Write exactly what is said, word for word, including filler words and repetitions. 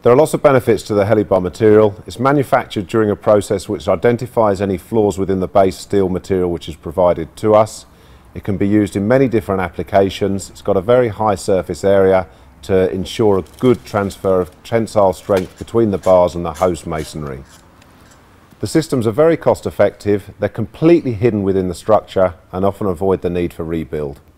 There are lots of benefits to the HeliBar material. It's manufactured during a process which identifies any flaws within the base steel material which is provided to us. It can be used in many different applications. It's got a very high surface area to ensure a good transfer of tensile strength between the bars and the host masonry. The systems are very cost effective, they're completely hidden within the structure and often avoid the need for rebuild.